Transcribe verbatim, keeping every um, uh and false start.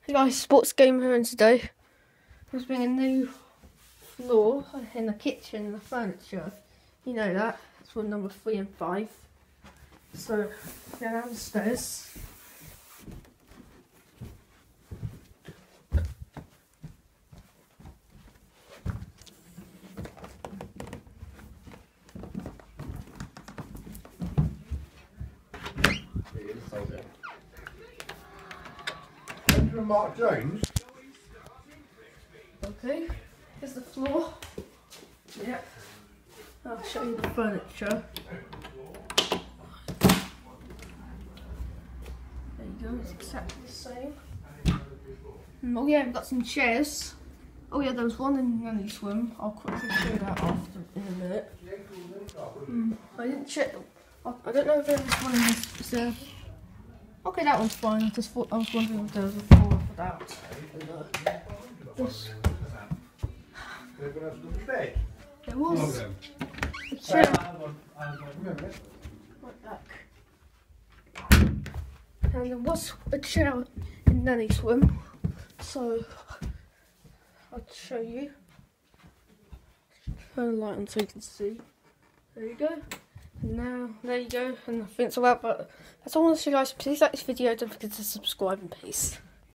Hey guys, Sports Gamer here, and today there's been a new floor in the kitchen and the furniture. You know that. It's for number three and five. So, go downstairs. Mark Jones. Okay, here's the floor. Yep. I'll show you the furniture. There you go, it's exactly the same. Mm, oh yeah, we've got some chairs. Oh yeah, there was one in Nanny Swim. I'll quickly show you that after in a minute. Mm, I didn't check. I, I don't know if there was one in this. Is there? Okay, that one's fine. I just thought I was wondering if there was a floor for that. And, uh, this. There was a chair. Right back. And there was a chair in Nanny Swim. So I'll show you. Turn the light on so you can see. There you go. And now, there you go, and I think it's all out, but that's all I want to show you guys. Please like this video, don't forget to subscribe, and peace.